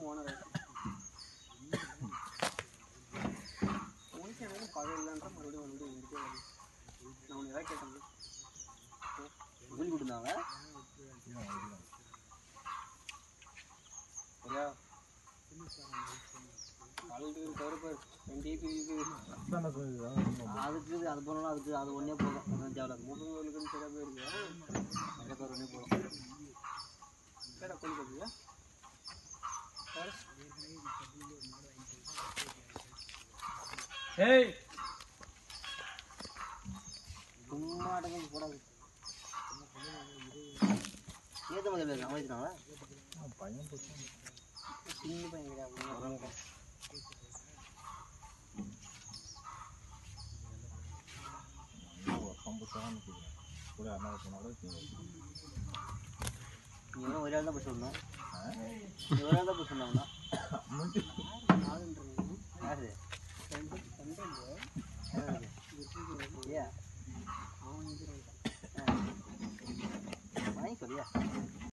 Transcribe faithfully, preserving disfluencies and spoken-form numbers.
Owner உனக்கு எனக்கு பகல் இல்லைன்ற மறுபடியும் வந்து வந்துட்டே வருது. நான் உன்னை ஏதாவது கேட்டேன் சொல்லி கொடுத்தாங்க சரியா அதுக்கு கருப்பு ரெண்டு அதுக்கு அது போனாலும் அதுக்கு அது ஒன்றே போதும் தேவை மூணுக்குன்னு சரியாக போயிருக்கு நிறைய பேர் ஒன்றே போதும் கேட்டா கொண்டு போதியா ஏய் சும்மா அடங்கி போடாது ஏற்ற மாதிரி அமைச்சிட்டாங்களா பையன் சின்ன பையன் கிடையாது கூட அண்ணா போனாலும் நீ ஒரே ஆள் தான் போய் சொல்லணும் நீ ஒரே ஆள் தான் போய் சொன்னாங்கன்னா யாரு ஏன் வாங்கி சொல்லியா